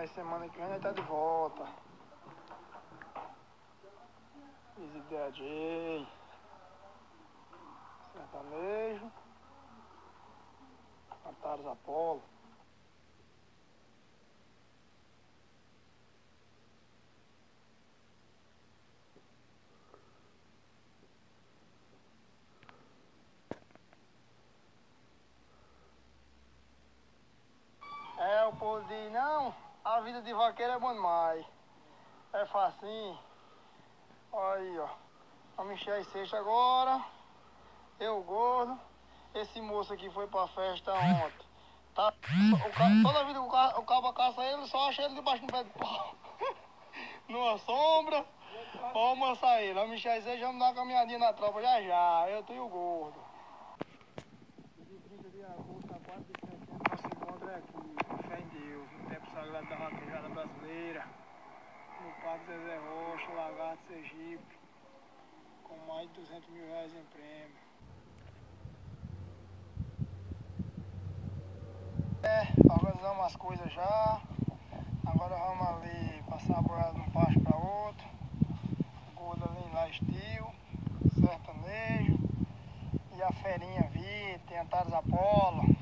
Mas semana que vem nós tá de volta. Easy DJ, sertanejo, Cantares Apolo. O povo diz, não, a vida de vaqueiro é bom demais. É facinho. Olha aí, ó. Vamos encher as cestas agora. Eu gordo. Esse moço aqui foi pra festa ontem. Tá, toda vida que o cabo caça ele, só acha ele debaixo do pé de pau. Numa sombra. Vamos amassar ele. Vamos encher as cestas, vamos dar uma caminhadinha na tropa já já. Eu tô e o gordo. De 30 de agosto a 4 de setembro, nosso encontro é aqui, com fé em Deus, no tempo sagrado da vaquejada brasileira, no Parque Zezé Rocha, Lagarto, Sergipe, com mais de R$200 mil em prêmio. Organizamos as coisas já, agora vamos ali passar a boiada de um pasto para outro, gordo ali lá estilo, sertanejo, e a ferinha vi, tem Cantares Apolo.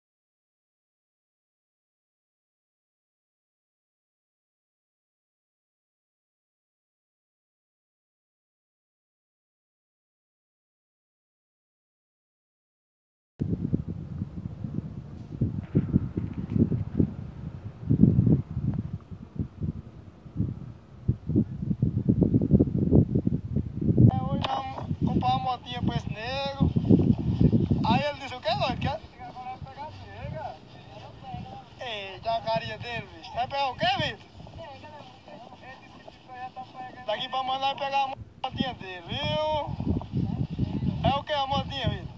Hoje vamos comprar uma motinha pra esse nego. Aí ele disse, o que, Lloyd? Quer? Agora vai pegar nega. Eita, a carinha dele, bicho. Vai pegar o que, Vitor? Daqui pra mandar pegar a motinha dele, viu? É o que a motinha, Vitor?